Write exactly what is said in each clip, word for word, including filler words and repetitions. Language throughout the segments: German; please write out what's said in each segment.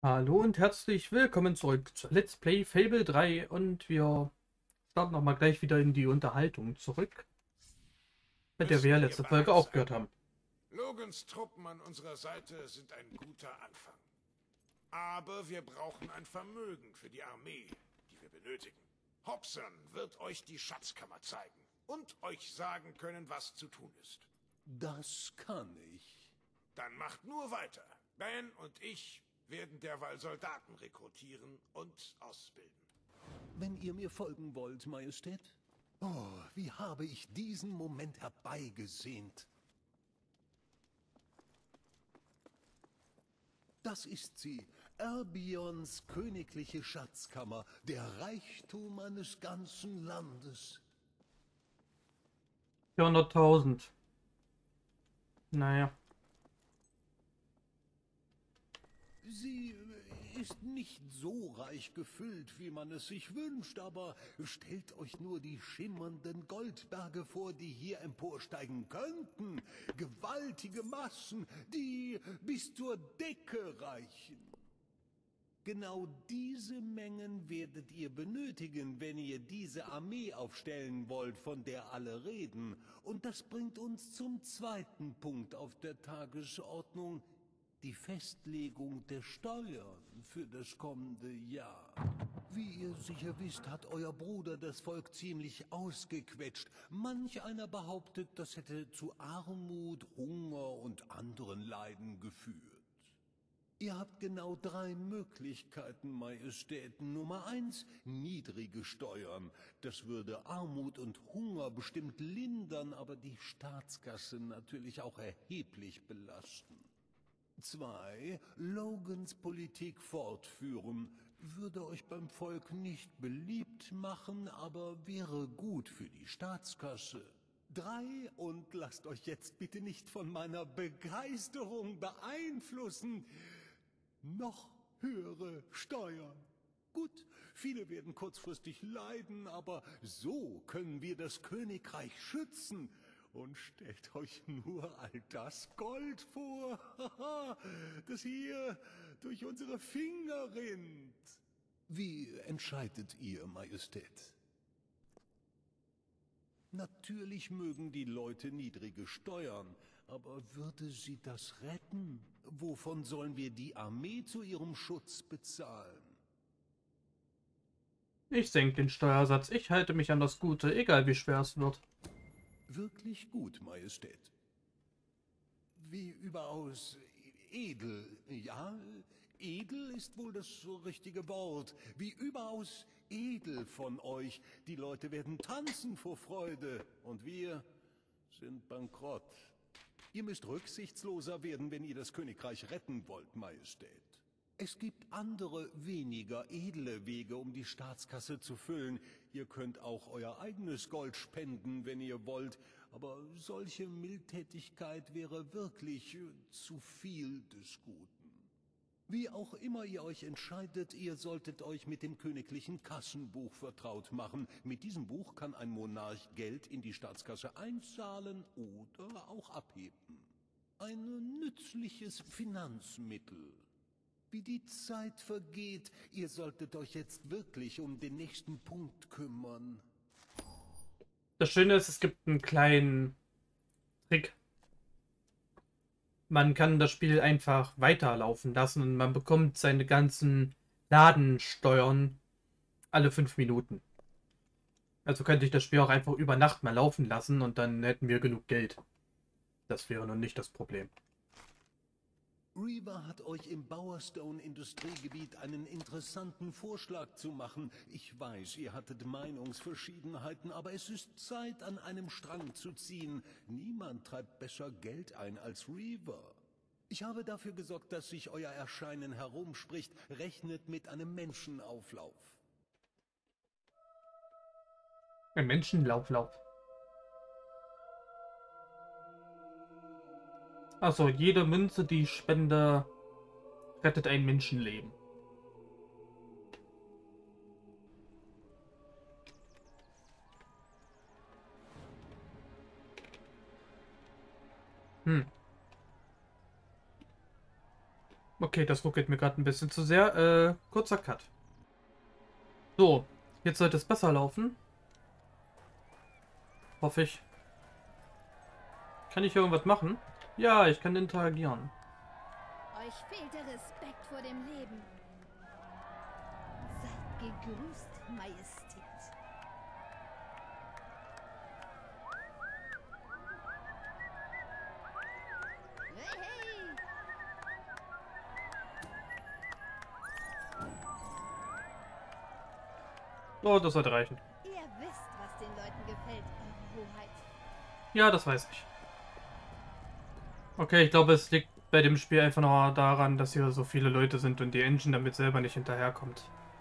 Hallo und herzlich willkommen zurück zu Let's Play Fable drei und wir starten noch mal gleich wieder in die Unterhaltung zurück, bei der wir ja Müssten wir letzte Folge bereit sein. aufgehört haben. Logans Truppen an unserer Seite sind ein guter Anfang. Aber wir brauchen ein Vermögen für die Armee, die wir benötigen. Hobson wird euch die Schatzkammer zeigen und euch sagen können, was zu tun ist. Das kann ich. Dann macht nur weiter. Ben und ich werden derweil Soldaten rekrutieren und ausbilden. Wenn ihr mir folgen wollt, Majestät. Oh, wie habe ich diesen Moment herbeigesehnt. Das ist sie, Erbions königliche Schatzkammer, der Reichtum eines ganzen Landes. vierhunderttausend. Naja. Sie ist nicht so reich gefüllt, wie man es sich wünscht, aber stellt euch nur die schimmernden Goldberge vor, die hier emporsteigen könnten. Gewaltige Massen, die bis zur Decke reichen. Genau diese Mengen werdet ihr benötigen, wenn ihr diese Armee aufstellen wollt, von der alle reden. Und das bringt uns zum zweiten Punkt auf der Tagesordnung: die Festlegung der Steuern für das kommende Jahr. Wie ihr sicher wisst, hat euer Bruder das Volk ziemlich ausgequetscht. Manch einer behauptet, das hätte zu Armut, Hunger und anderen Leiden geführt. Ihr habt genau drei Möglichkeiten, Majestät. Nummer eins, niedrige Steuern. Das würde Armut und Hunger bestimmt lindern, aber die Staatskasse natürlich auch erheblich belasten. Zwei, Logans Politik fortführen. Würde euch beim Volk nicht beliebt machen, aber wäre gut für die Staatskasse. Drei, und lasst euch jetzt bitte nicht von meiner Begeisterung beeinflussen, noch höhere Steuern. Gut, viele werden kurzfristig leiden, aber so können wir das Königreich schützen. Und stellt euch nur all das Gold vor, das hier durch unsere Finger rinnt. Wie entscheidet ihr, Majestät? Natürlich mögen die Leute niedrige Steuern, aber würde sie das retten? Wovon sollen wir die Armee zu ihrem Schutz bezahlen? Ich senke den Steuersatz. Ich halte mich an das Gute, egal wie schwer es wird. Wirklich gut, Majestät. Wie überaus edel, ja? Edel ist wohl das richtige Wort. Wie überaus edel von euch. Die Leute werden tanzen vor Freude. Und wir sind bankrott. Ihr müsst rücksichtsloser werden, wenn ihr das Königreich retten wollt, Majestät. Es gibt andere, weniger edle Wege, um die Staatskasse zu füllen. Ihr könnt auch euer eigenes Gold spenden, wenn ihr wollt. Aber solche Mildtätigkeit wäre wirklich zu viel des Guten. Wie auch immer ihr euch entscheidet, ihr solltet euch mit dem königlichen Kassenbuch vertraut machen. Mit diesem Buch kann ein Monarch Geld in die Staatskasse einzahlen oder auch abheben. Ein nützliches Finanzmittel. Wie die Zeit vergeht, ihr solltet euch jetzt wirklich um den nächsten Punkt kümmern. Das Schöne ist, es gibt einen kleinen Trick. Man kann das Spiel einfach weiterlaufen lassen und man bekommt seine ganzen Ladensteuern alle fünf Minuten. Also könnte ich das Spiel auch einfach über Nacht mal laufen lassen und dann hätten wir genug Geld. Das wäre nun nicht das Problem. Reaver hat euch im Bowerstone-Industriegebiet einen interessanten Vorschlag zu machen. Ich weiß, ihr hattet Meinungsverschiedenheiten, aber es ist Zeit, an einem Strang zu ziehen. Niemand treibt besser Geld ein als Reaver. Ich habe dafür gesorgt, dass sich euer Erscheinen herumspricht. Rechnet mit einem Menschenauflauf. Ein Menschenlauflauf. Also jede Münze, die ich spende, rettet ein Menschenleben. Hm. Okay, das ruckelt mir gerade ein bisschen zu sehr. Äh, kurzer Cut. So, jetzt sollte es besser laufen. Hoffe ich. Kann ich irgendwas machen? Ja, ich kann interagieren. Euch fehlt der Respekt vor dem Leben. Seid gegrüßt, Majestät. Hey, hey! Oh, das sollte reichen. Ihr wisst, was den Leuten gefällt, Eure Hoheit. Ja, das weiß ich. Okay, ich glaube, es liegt bei dem Spiel einfach nur daran, dass hier so viele Leute sind und die Engine damit selber nicht hinterherkommt.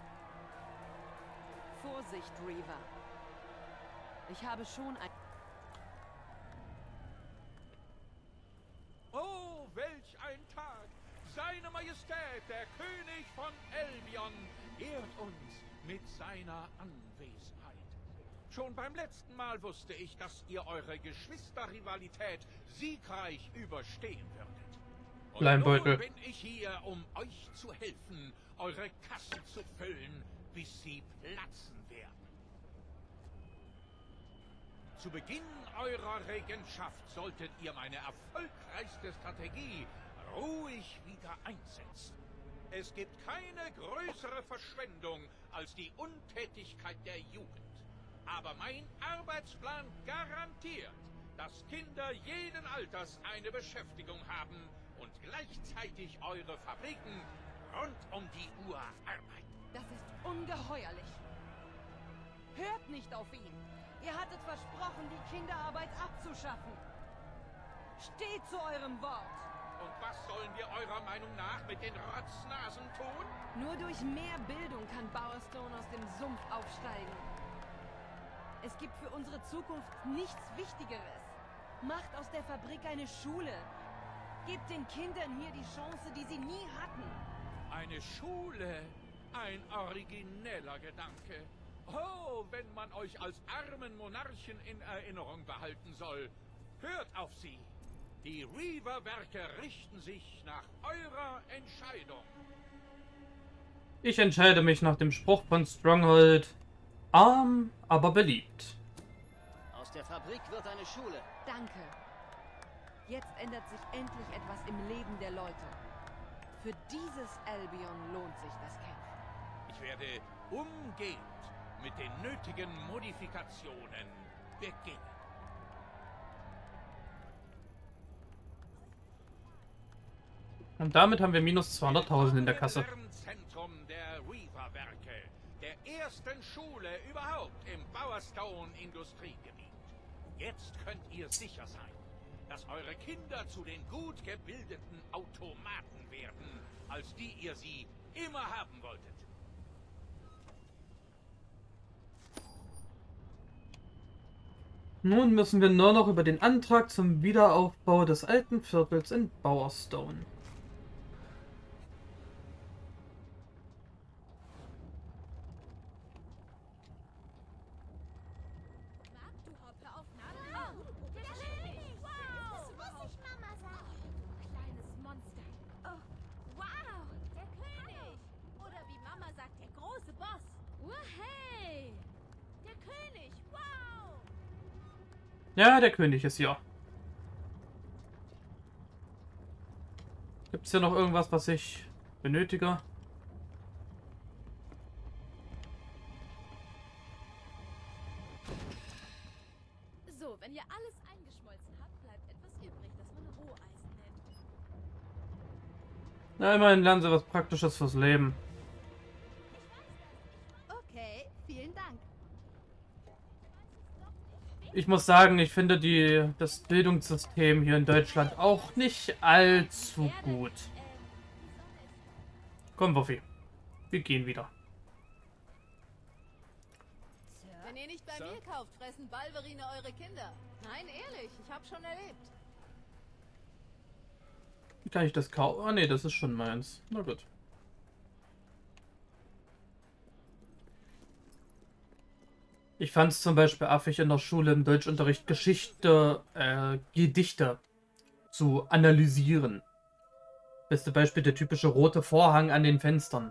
Vorsicht, Reaver. Ich habe schon ein... Oh, welch ein Tag! Seine Majestät, der König von Albion, ehrt uns mit seiner Anwesenheit. Schon beim letzten Mal wusste ich, dass ihr eure Geschwisterrivalität siegreich überstehen würdet. Und Leimbeutel. nun bin ich hier, um euch zu helfen, eure Kassen zu füllen, bis sie platzen werden. Zu Beginn eurer Regentschaft solltet ihr meine erfolgreichste Strategie ruhig wieder einsetzen. Es gibt keine größere Verschwendung als die Untätigkeit der Jugend. Aber mein Arbeitsplan garantiert, dass Kinder jeden Alters eine Beschäftigung haben und gleichzeitig eure Fabriken rund um die Uhr arbeiten. Das ist ungeheuerlich. Hört nicht auf ihn. Ihr hattet versprochen, die Kinderarbeit abzuschaffen. Steht zu eurem Wort. Und was sollen wir eurer Meinung nach mit den Rotznasen tun? Nur durch mehr Bildung kann Bowerstone aus dem Sumpf aufsteigen. Es gibt für unsere Zukunft nichts Wichtigeres. Macht aus der Fabrik eine Schule. Gebt den Kindern hier die Chance, die sie nie hatten. Eine Schule? Ein origineller Gedanke. Oh, wenn man euch als armen Monarchen in Erinnerung behalten soll. Hört auf sie. Die Reaver-Werke richten sich nach eurer Entscheidung. Ich entscheide mich nach dem Spruch von Stronghold. Arm, aber beliebt. Aus der Fabrik wird eine Schule. Danke. Jetzt ändert sich endlich etwas im Leben der Leute. Für dieses Albion lohnt sich das Kämpfen. Ich werde umgehend mit den nötigen Modifikationen beginnen. Und damit haben wir minus zweihunderttausend in der Kasse. Willkommen im Zentrum der Reaver-Werke, der ersten Schule überhaupt im Bowerstone-Industriegebiet. Jetzt könnt ihr sicher sein, dass eure Kinder zu den gut gebildeten Automaten werden, als die ihr sie immer haben wolltet. Nun müssen wir nur noch über den Antrag zum Wiederaufbau des alten Viertels in Bowerstone. Ja, der König ist hier. Gibt es hier noch irgendwas, was ich benötige? So, wenn ihr alles eingeschmolzen habt, bleibt etwas übrig, das man Roheisen nennt. Na, immerhin lernen sie was Praktisches fürs Leben. Okay, vielen Dank. Ich muss sagen, ich finde die, das Bildungssystem hier in Deutschland auch nicht allzu gut. Komm, Wuffi. Wir gehen wieder. Wenn ihr nicht bei mir kauft, fressen Balverine eure Kinder. Nein, ehrlich, ich hab's schon erlebt. Wie kann ich das kaufen? Ah, nee, das ist schon meins. Na gut. Ich fand es zum Beispiel affig in der Schule im Deutschunterricht Geschichte, äh, Gedichte zu analysieren. Beste Beispiel der typische rote Vorhang an den Fenstern.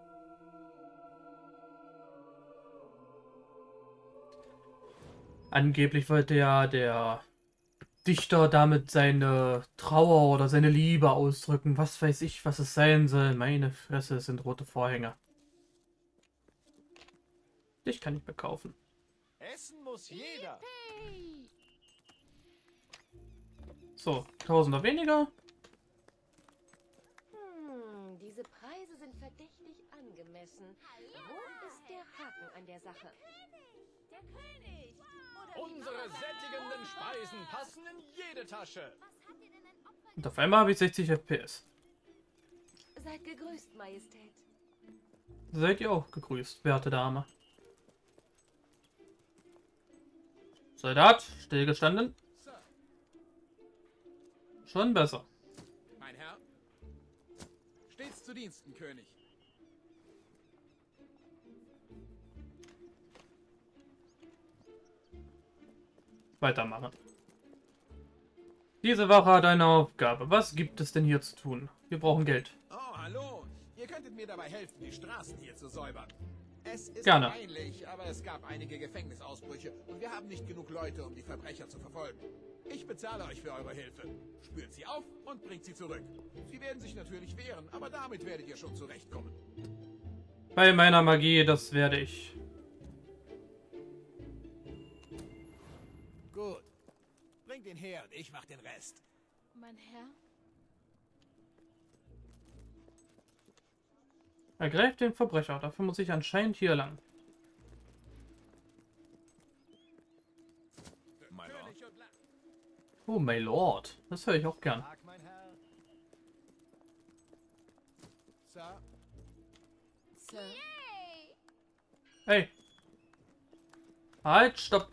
Angeblich wollte ja der Dichter damit seine Trauer oder seine Liebe ausdrücken. Was weiß ich, was es sein soll. Meine Fresse, es sind rote Vorhänge. Dich kann ich mir kaufen. Essen muss jeder. So, Tausender weniger. Hm, diese Preise sind verdächtig angemessen. Wo ist der Haken an der Sache? Der König! Unsere sättigenden Speisen passen in jede Tasche. Und auf einmal habe ich sechzig F P S. Seid gegrüßt, Majestät. Seid ihr auch gegrüßt, werte Dame. Soldat, stillgestanden. Schon besser. Mein Herr, stets zu Diensten, König. Weitermachen. Diese Wache hat eine Aufgabe. Was gibt es denn hier zu tun? Wir brauchen Geld. Oh, hallo. Ihr könntet mir dabei helfen, die Straßen hier zu säubern. Es ist Gerne. peinlich, aber es gab einige Gefängnisausbrüche und wir haben nicht genug Leute, um die Verbrecher zu verfolgen. Ich bezahle euch für eure Hilfe. Spürt sie auf und bringt sie zurück. Sie werden sich natürlich wehren, aber damit werdet ihr schon zurechtkommen. Bei meiner Magie, das werde ich. Gut. Bringt ihn her und ich mach den Rest. Mein Herr? Ergreift den Verbrecher. Dafür muss ich anscheinend hier lang. Oh, my Lord. Das höre ich auch gern. Tag, mein Herr. Sir. Sir? Hey. Halt, stopp.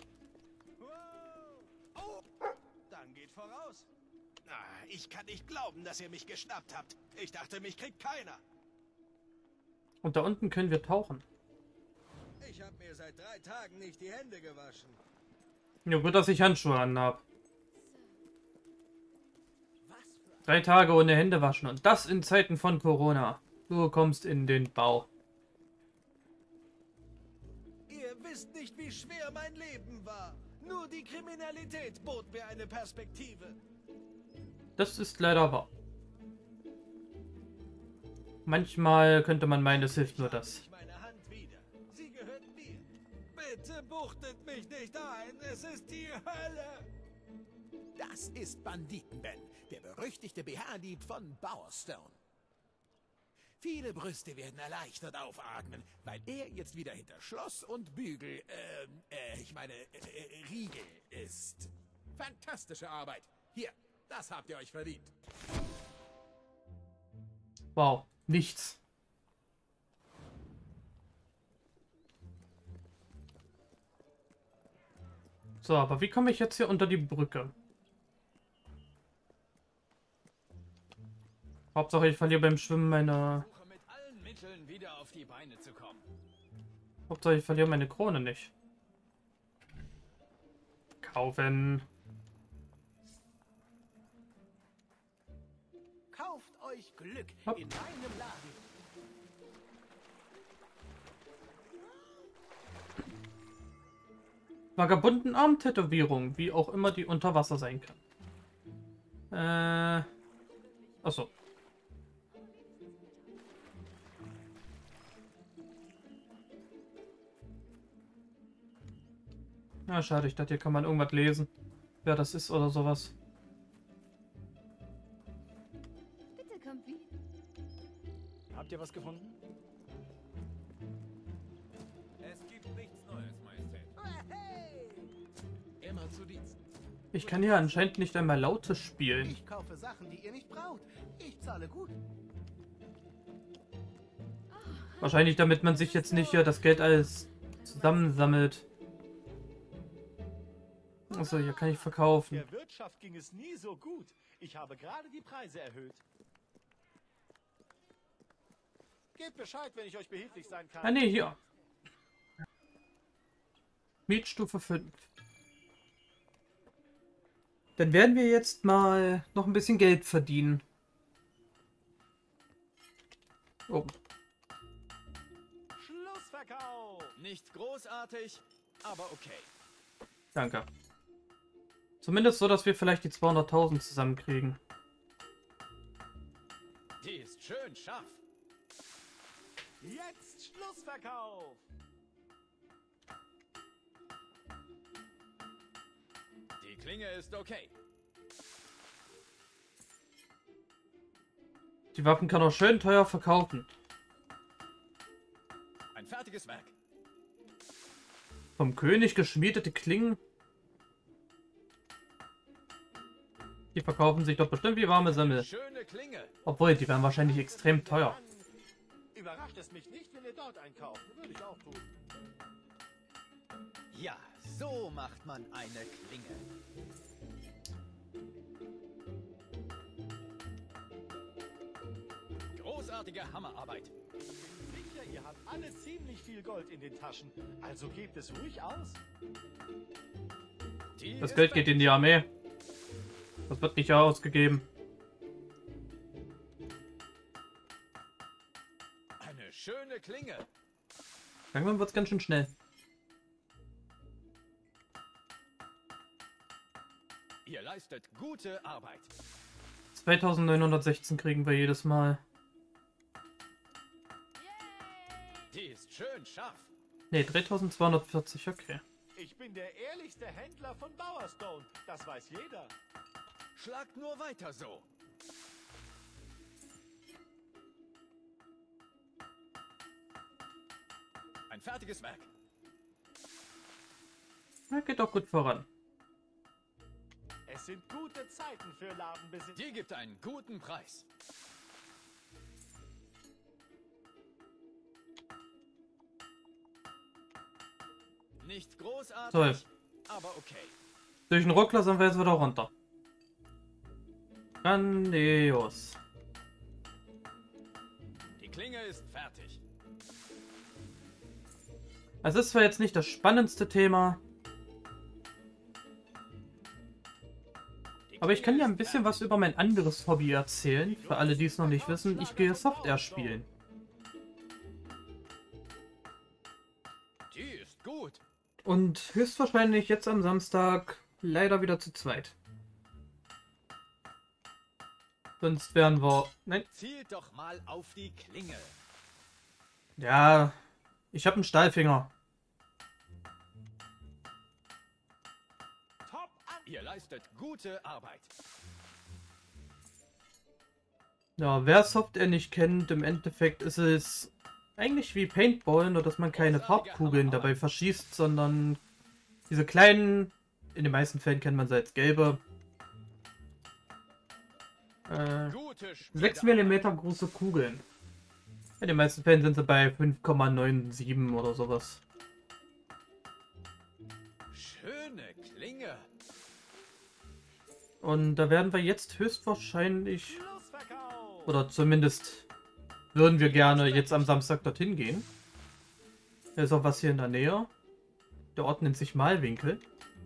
Oh, dann geht voraus. Ah, ich kann nicht glauben, dass ihr mich geschnappt habt. Ich dachte, mich kriegt keiner. Und da unten können wir tauchen. Ich habe mir seit drei Tagen nicht die Hände gewaschen. Ja, gut, dass ich Handschuhe anhab. Drei Tage ohne Hände waschen. Und das in Zeiten von Corona. Du kommst in den Bau. Ihr wisst nicht, wie schwer mein Leben war. Nur die Kriminalität bot mir eine Perspektive. Das ist leider wahr. Manchmal könnte man meinen, es hilft nur das. Meine Hand wieder. Sie gehört mir. Bitte buchtet mich nicht ein. Es ist die Hölle. Das ist Banditen-Ben, der berüchtigte B H-Dieb von Bowerstone. Viele Brüste werden erleichtert aufatmen, weil er jetzt wieder hinter Schloss und Bügel, äh, äh, ich meine, äh, Riegel ist. Fantastische Arbeit. Hier, das habt ihr euch verdient. Wow, nichts. So, aber wie komme ich jetzt hier unter die Brücke? Hauptsache, ich verliere beim Schwimmen meine... Versuche mit allen Mitteln wieder auf die Beine zu kommen. Hauptsache, ich verliere meine Krone nicht. Kaufen. Kauft euch Glück Hopp. in meinem Laden. Vagabunden Arm-Tätowierung, wie auch immer die unter Wasser sein kann. Äh... Achso. Na, schade, ich dachte, hier kann man irgendwas lesen. Wer das ist oder sowas. Bitte, Kompi. Habt ihr was gefunden? Es gibt nichts Neues, Majestät. Immer zu Diensten. Ich kann hier anscheinend nicht einmal lautes spielen. Ich kaufe Sachen, die ihr nicht braucht. Ich zahle gut. Wahrscheinlich, damit man sich jetzt nicht hier das Geld alles zusammensammelt. Achso, hier kann ich verkaufen. Der Wirtschaft ging es nie so gut. Ich habe gerade die Preise erhöht. Gebt Bescheid, wenn ich euch behilflich sein kann. Ah ne, hier. Mietstufe fünf. Dann werden wir jetzt mal noch ein bisschen Geld verdienen. Oben. Schlussverkauf. Nicht großartig, aber okay. Danke. Zumindest so, dass wir vielleicht die zweihunderttausend zusammenkriegen. Die ist schön scharf. Jetzt Schlussverkauf. Die Klinge ist okay. Die Waffen kann er schön teuer verkaufen. Ein fertiges Werk. Vom König geschmiedete Klingen. Die verkaufen sich doch bestimmt wie warme Semmel. Schöne Klinge. Obwohl, die wären wahrscheinlich extrem teuer. Überrascht es mich nicht, wenn ihr dort einkauft. Würde ich auch tun. Ja, so macht man eine Klinge. Großartige Hammerarbeit. Ich bin sicher, ihr habt alle ziemlich viel Gold in den Taschen. Also gebt es ruhig aus. Die Das Geld geht in die Armee. Das wird nicht ausgegeben. Eine schöne Klinge. Langsam wird es ganz schön schnell. Ihr leistet gute Arbeit. zweitausendneunhundertsechzehn kriegen wir jedes Mal. Die ist schön scharf. Ne, dreitausendzweihundertvierzig, okay. Ich bin der ehrlichste Händler von Bowerstone. Das weiß jeder. Schlagt nur weiter so. Ein fertiges Werk. Ja, geht doch gut voran. Es sind gute Zeiten für Ladenbesitzer. Die gibt einen guten Preis. Nicht großartig, Toll. aber okay. Durch den Ruckler sind wir jetzt wieder runter. Grandios. Die Klinge ist fertig. Es ist zwar jetzt nicht das spannendste Thema, aber ich kann ja ein bisschen was über mein anderes Hobby erzählen. Für alle, die es noch nicht wissen, ich gehe Software spielen. Die ist gut. Und höchstwahrscheinlich jetzt am Samstag leider wieder zu zweit. Sonst wären wir... Nein. Zielt doch mal auf die Klinge. Ja, ich habe einen Stahlfinger. Top an. Ihr leistet gute Arbeit. Ja, wer Software nicht kennt, im Endeffekt ist es eigentlich wie Paintball, nur dass man keine Farbkugeln dabei verschießt, sondern diese kleinen, in den meisten Fällen kennt man sie als gelbe, äh, sechs Millimeter große Kugeln. In den meisten Fällen sind sie bei fünf Komma siebenundneunzig oder sowas. Schöne Klinge. Und da werden wir jetzt höchstwahrscheinlich, oder zumindest würden wir gerne jetzt am Samstag dorthin gehen. Da ist auch was hier in der Nähe. Der Ort nennt sich Malwinkel.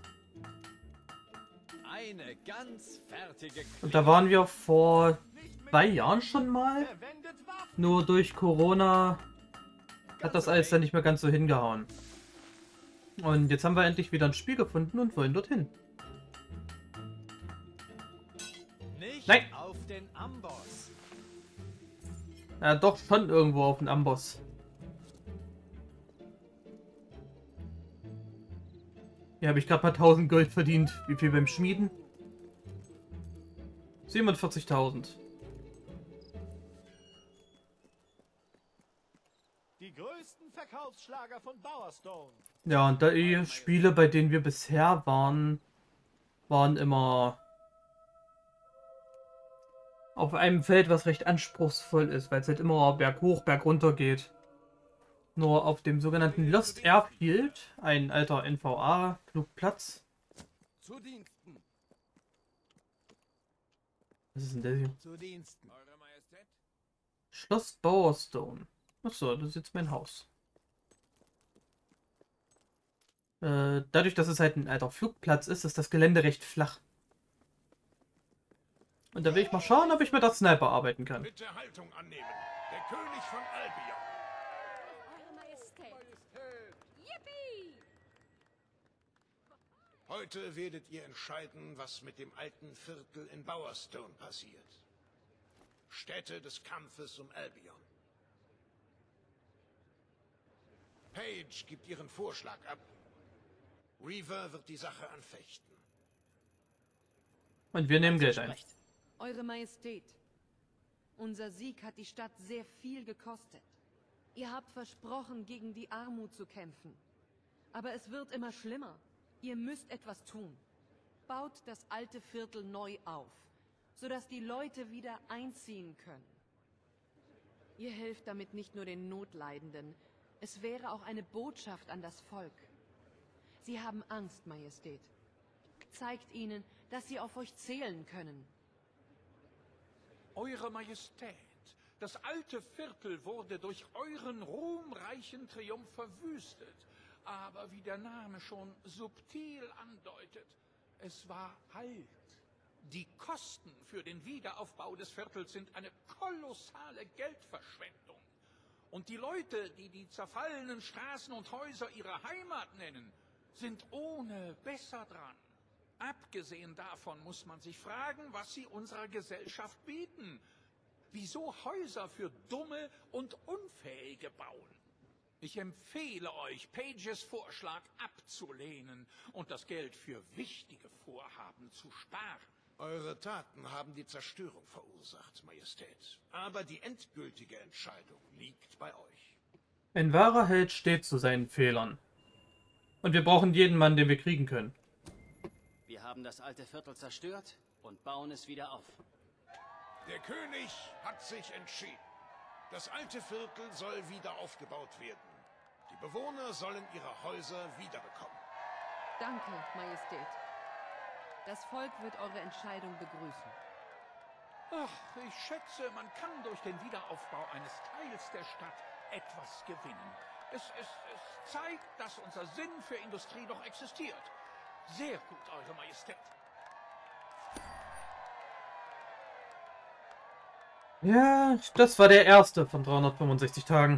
Eine ganz fertige Klinge. Und da waren wir vor zwei Jahren schon mal. Nur durch Corona hat das alles dann nicht mehr ganz so hingehauen. Und jetzt haben wir endlich wieder ein Spiel gefunden und wollen dorthin. Nicht Nein! auf den Amboss. Ja, doch schon irgendwo auf dem Amboss. Hier habe ich gerade mal tausend Gold verdient. Wie viel beim Schmieden? siebenundvierzigtausend. Die größten Verkaufsschlager von Bowerstone. Ja, und die Spiele, bei denen wir bisher waren, waren immer auf einem Feld, was recht anspruchsvoll ist, weil es halt immer berghoch, bergunter geht. Nur auf dem sogenannten Lost Airfield, ein alter N V A-Flugplatz. Zu Diensten. Was ist denn das hier? Zu Diensten. Eure Majestät. Schloss Bowerstone. Achso, das ist jetzt mein Haus. Äh, dadurch, dass es halt ein alter Flugplatz ist, ist das Gelände recht flach. Und da will ich mal schauen, ob ich mit der Sniper arbeiten kann. Bitte Haltung annehmen. Der König von Albion. Eure Majestät. Yippie! Heute werdet ihr entscheiden, was mit dem alten Viertel in Bowerstone passiert. Stätte des Kampfes um Albion. Paige gibt ihren Vorschlag ab. Reaver wird die Sache anfechten. Und wir nehmen Geld ein. Eure Majestät, unser Sieg hat die Stadt sehr viel gekostet. Ihr habt versprochen, gegen die Armut zu kämpfen. Aber es wird immer schlimmer. Ihr müsst etwas tun. Baut das alte Viertel neu auf, sodass die Leute wieder einziehen können. Ihr helft damit nicht nur den Notleidenden, es wäre auch eine Botschaft an das Volk. Sie haben Angst, Majestät. Zeigt ihnen, dass sie auf euch zählen können. Eure Majestät, das alte Viertel wurde durch euren ruhmreichen Triumph verwüstet. Aber wie der Name schon subtil andeutet, es war alt. Die Kosten für den Wiederaufbau des Viertels sind eine kolossale Geldverschwendung. Und die Leute, die die zerfallenen Straßen und Häuser ihre Heimat nennen, sind ohne besser dran. Abgesehen davon muss man sich fragen, was sie unserer Gesellschaft bieten. Wieso Häuser für Dumme und Unfähige bauen? Ich empfehle euch, Pages Vorschlag abzulehnen und das Geld für wichtige Vorhaben zu sparen. Eure Taten haben die Zerstörung verursacht, Majestät. Aber die endgültige Entscheidung liegt bei euch. Ein wahrer Held steht zu seinen Fehlern. Und wir brauchen jeden Mann, den wir kriegen können. Wir haben das alte Viertel zerstört und bauen es wieder auf. Der König hat sich entschieden. Das alte Viertel soll wieder aufgebaut werden. Die Bewohner sollen ihre Häuser wiederbekommen. Danke, Majestät. Das Volk wird eure Entscheidung begrüßen. Ach, ich schätze, man kann durch den Wiederaufbau eines Teils der Stadt etwas gewinnen. Es, es, es zeigt, dass unser Sinn für Industrie noch existiert. Sehr gut, Eure Majestät. Ja, das war der erste von dreihundertfünfundsechzig Tagen.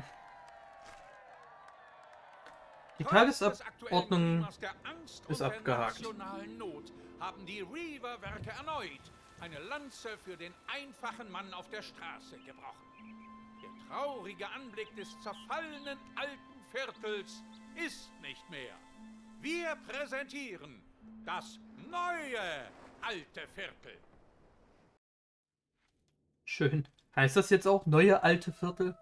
Die Tagesordnung ist abgehakt. Not haben die Reaver-Werke erneut eine Lanze für den einfachen Mann auf der Straße gebrochen. Der traurige Anblick des zerfallenen alten Viertels ist nicht mehr. Wir präsentieren das neue alte Viertel. Schön. Heißt das jetzt auch neue alte Viertel?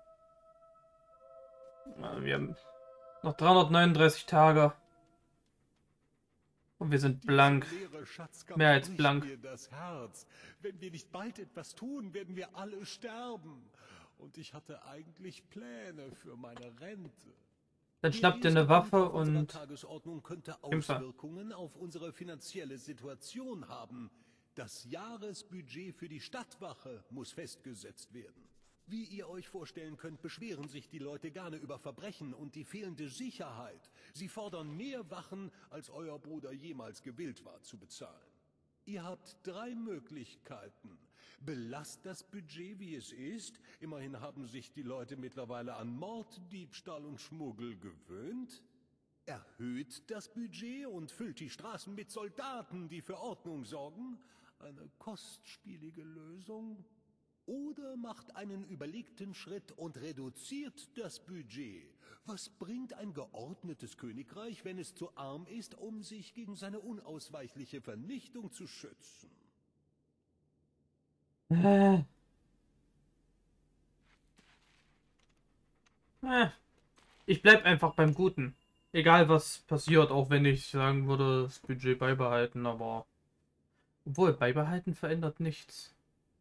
Wir haben noch dreihundertneununddreißig Tage. Und wir sind blank. Mehr als blank. Mir das Herz. Wenn wir nicht bald etwas tun, werden wir alle sterben. Und ich hatte eigentlich Pläne für meine Rente. Dann schnappt ihr eine Waffe und Tagesordnung könnte Auswirkungen auf unsere finanzielle Situation haben. Das Jahresbudget für die Stadtwache muss festgesetzt werden. Wie ihr euch vorstellen könnt, beschweren sich die Leute gerne über Verbrechen und die fehlende Sicherheit. Sie fordern mehr Wachen, als euer Bruder jemals gewillt war zu bezahlen. Ihr habt drei Möglichkeiten. Belasst das Budget, wie es ist. Immerhin haben sich die Leute mittlerweile an Mord, Diebstahl und Schmuggel gewöhnt. Erhöht das Budget und füllt die Straßen mit Soldaten, die für Ordnung sorgen. Eine kostspielige Lösung. Oder macht einen überlegten Schritt und reduziert das Budget. Was bringt ein geordnetes Königreich, wenn es zu arm ist, um sich gegen seine unausweichliche Vernichtung zu schützen? Äh. Äh. Ich bleib einfach beim Guten. Egal was passiert, auch wenn ich sagen würde, das Budget beibehalten, aber... Obwohl, beibehalten verändert nichts.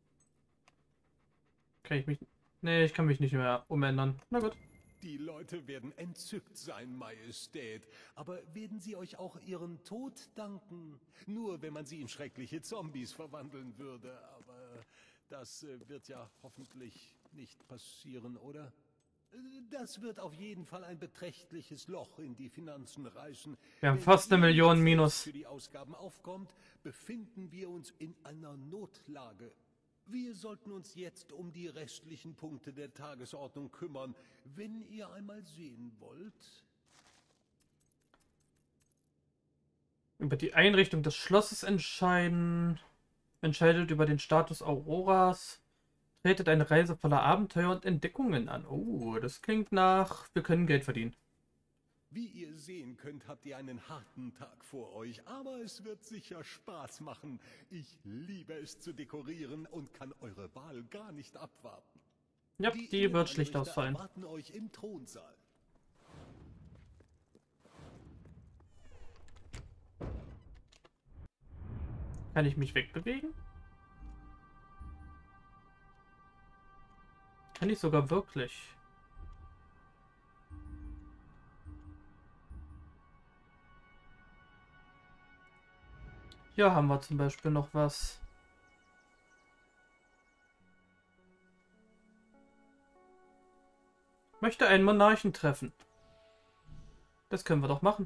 Kann ich mich... Nee, ich kann mich nicht mehr umändern. Na gut. Die Leute werden entzückt sein, Majestät. Aber werden sie euch auch ihren Tod danken? Nur wenn man sie in schreckliche Zombies verwandeln würde. Aber das äh, wird ja hoffentlich nicht passieren, oder? Das wird auf jeden Fall ein beträchtliches Loch in die Finanzen reißen. Wir haben fast eine Million Minus. Für die Ausgaben aufkommt, befinden wir uns in einer Notlage. Wir sollten uns jetzt um die restlichen Punkte der Tagesordnung kümmern, wenn ihr einmal sehen wollt. Über die Einrichtung des Schlosses entscheiden. Entscheidet über den Status Auroras. Tretet eine Reise voller Abenteuer und Entdeckungen an. Oh, das klingt nach, wir können Geld verdienen. Wie ihr sehen könnt, habt ihr einen harten Tag vor euch, aber es wird sicher Spaß machen. Ich liebe es zu dekorieren und kann eure Wahl gar nicht abwarten. Ja, die, die wird schlicht ausfallen. Erwarten euch im Thronsaal. Kann ich mich wegbewegen? Kann ich sogar wirklich. Hier haben wir zum Beispiel noch was. Möchte einen Monarchen treffen. Das können wir doch machen.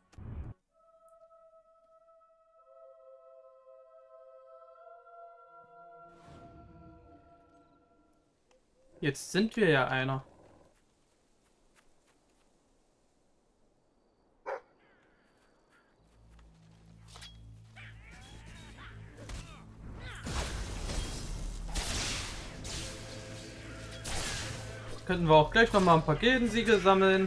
Jetzt sind wir ja einer. Könnten wir auch gleich noch mal ein paar Gildensiege sammeln.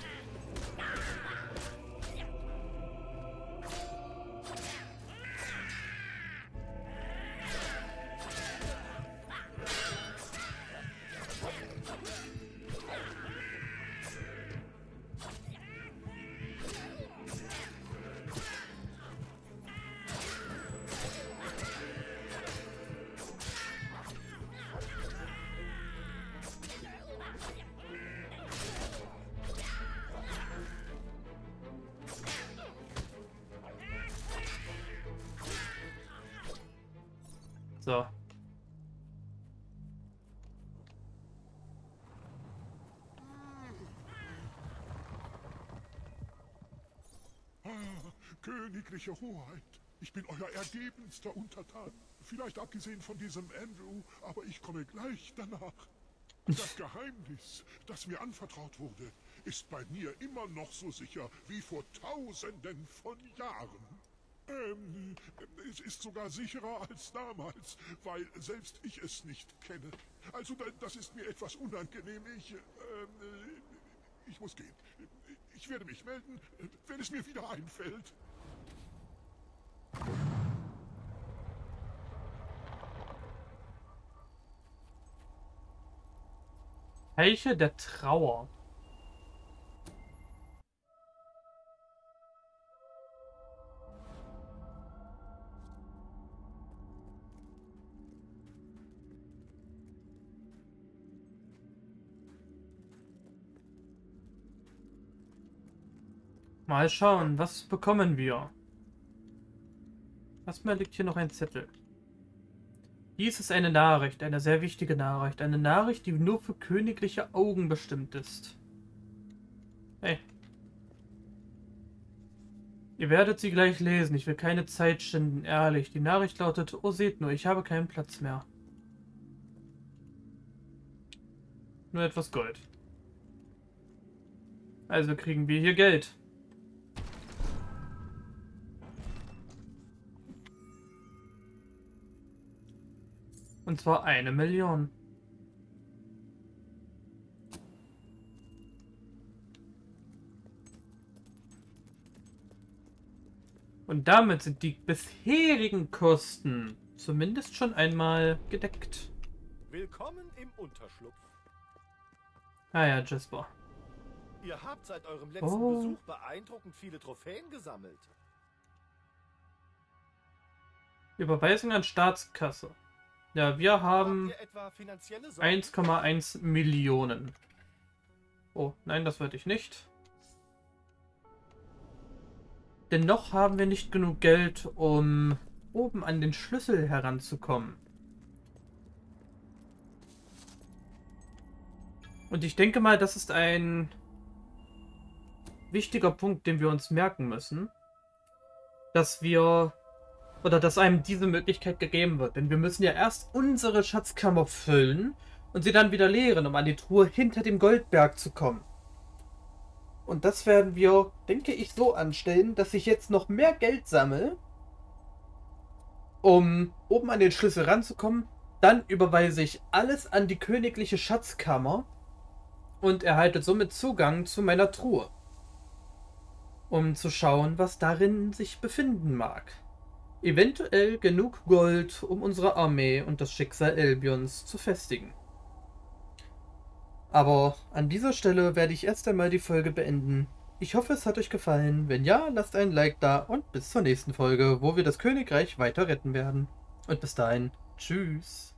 So. Ah, königliche Hoheit, ich bin euer ergebenster Untertan. Vielleicht abgesehen von diesem Andrew, aber ich komme gleich danach. Das Geheimnis, das mir anvertraut wurde, ist bei mir immer noch so sicher wie vor Tausenden von Jahren. Ähm, es ist sogar sicherer als damals, weil selbst ich es nicht kenne. Also das ist mir etwas unangenehm. Ich, ähm, ich muss gehen. Ich werde mich melden, wenn es mir wieder einfällt. Eiche der Trauer. Mal schauen, was bekommen wir? Erstmal liegt hier noch ein Zettel. Dies ist eine Nachricht, eine sehr wichtige Nachricht. Eine Nachricht, die nur für königliche Augen bestimmt ist. Hey. Ihr werdet sie gleich lesen. Ich will keine Zeit schinden, ehrlich. Die Nachricht lautet, oh seht nur, ich habe keinen Platz mehr. Nur etwas Gold. Also kriegen wir hier Geld. Und zwar eine Million. Und damit sind die bisherigen Kosten zumindest schon einmal gedeckt. Willkommen im Unterschlupf. Ah ja, Jasper. Ihr habt seit eurem letzten Oh. Besuch beeindruckend viele Trophäen gesammelt. Überweisung an Staatskasse. Ja, wir haben Habt ihr etwa finanzielle Sorgen? eins Komma eins Millionen. Oh, nein, das wollte ich nicht. Denn noch haben wir nicht genug Geld, um oben an den Schlüssel heranzukommen. Und ich denke mal, das ist ein wichtiger Punkt, den wir uns merken müssen. Dass wir oder dass einem diese Möglichkeit gegeben wird. Denn wir müssen ja erst unsere Schatzkammer füllen und sie dann wieder leeren, um an die Truhe hinter dem Goldberg zu kommen. Und das werden wir, denke ich, so anstellen, dass ich jetzt noch mehr Geld sammle, um oben an den Schlüssel ranzukommen. Dann überweise ich alles an die königliche Schatzkammer und erhalte somit Zugang zu meiner Truhe, um zu schauen, was darin sich befinden mag. Eventuell genug Gold, um unsere Armee und das Schicksal Elbions zu festigen. Aber an dieser Stelle werde ich erst einmal die Folge beenden. Ich hoffe, es hat euch gefallen. Wenn ja, lasst ein Like da und bis zur nächsten Folge, wo wir das Königreich weiter retten werden. Und bis dahin, tschüss.